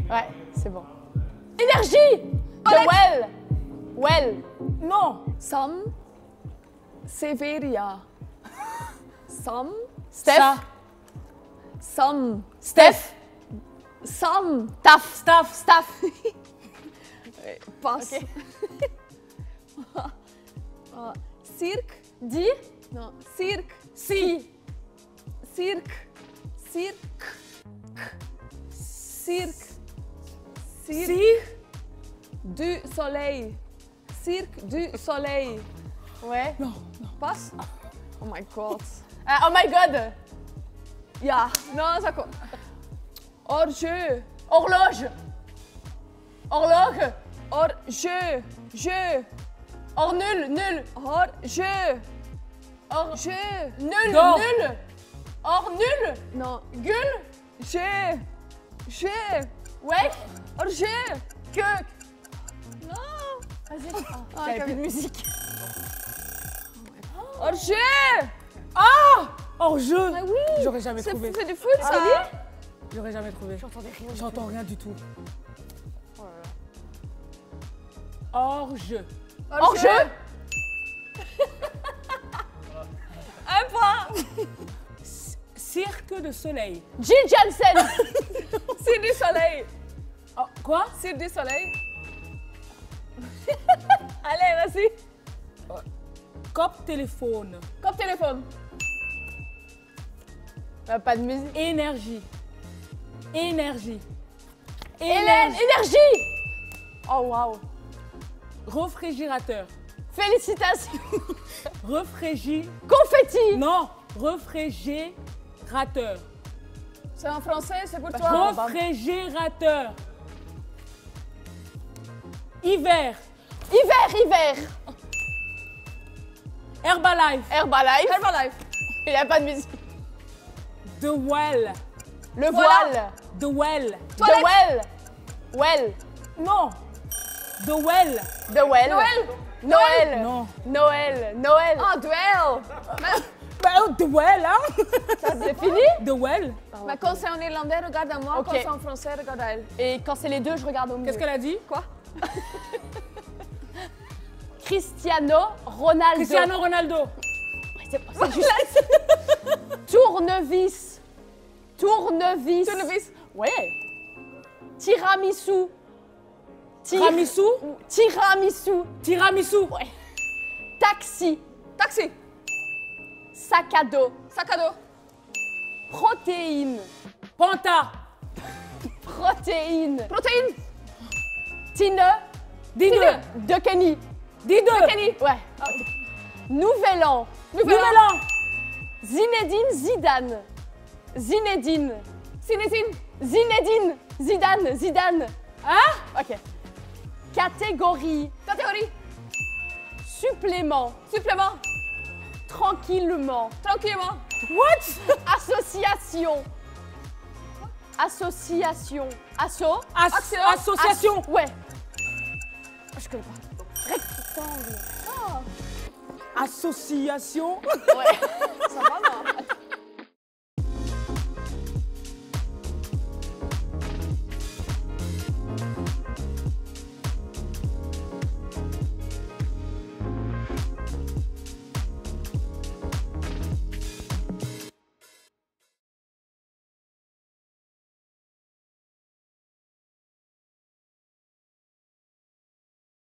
Ouais, c'est bon. Énergie. The well. Well. Non. Sam. Severia. Sam. Steph. Ça. Sam. Steph. Sam. Taf. Staff. Staff. Passe. Ok. Cirque. Dis. Non. Cirque. Si. Cirque. Cirque. Cirque. Cirque Si. du soleil. Cirque du soleil. Ouais. Non. Passe. Oh my god. Oh my god. Ja. Non, ça compte. Hors-jeu. Horloge. Horloge. Hors-jeu. Jeu. Hors nul. Nul. Hors-jeu. Hors. Jeu. Nul. D'or. Nul. Hors nul. Non. Gueule. Jeu. Jeu. Ouais. Hors-jeu. Que. Non. Vas-y. Ah, J'avais comme- plus de musique. Hors-jeu. Ah. Hors jeu. Ah oui. J'aurais jamais C'est trouvé. du foot, ça. J'aurais jamais trouvé. J'entendais rien. J'entends rien du tout. Oh là là. Hors jeu. Hors jeu. Un point. Cirque de soleil. Jill Jansen. C'est du soleil. Oh, quoi? C'est du soleil. Allez, vas-y. Cop téléphone. Comme téléphone. Pas de musique. Énergie. Énergie. Hélène. Énergie. Oh waouh. Réfrigérateur. Félicitations. Confetti. Non. Réfrigérateur. C'est en français, c'est pour toi. Réfrigérateur. Hiver. Hiver. Herbalife. Herbalife. Herbalife. Il n'y a pas de musique. The well. Le Voilà. voile. The well. The well. Well. Non. The well. The well. Noël. Non. Noël. Ah, duel. Bah, the well, hein? C'est fini? The well. Mais quand c'est en irlandais, regarde à moi. Ok. Quand c'est en français, regarde à elle. Et quand c'est les deux, je regarde au milieu. Qu'est-ce qu'elle a dit? Quoi? Cristiano Ronaldo. Cristiano Ronaldo. Ouais, c'est juste. Tournevis. Tournevis. Tournevis. Ouais. Tiramisu. Tiramisu. Tiramisu. Tiramisu. Ouais. Taxi. Taxi. Sac à dos. Sac à dos. Protéine. Panta. Protéine. Protéine. Tine. Dis-deux. De Kenny. Dis-deux. Kenny. Ouais. Nouvel an. Nouvel an. Zinedine Zidane. Zinedine. Zinedine. Zidane. Hein? Ok. Catégorie. Catégorie. Supplément. Supplément. Tranquillement. Tranquillement. What? Association. Association. Asso. Association. Ouais. Je connais pas. Rectangle. Association. Ouais. Ça va, non?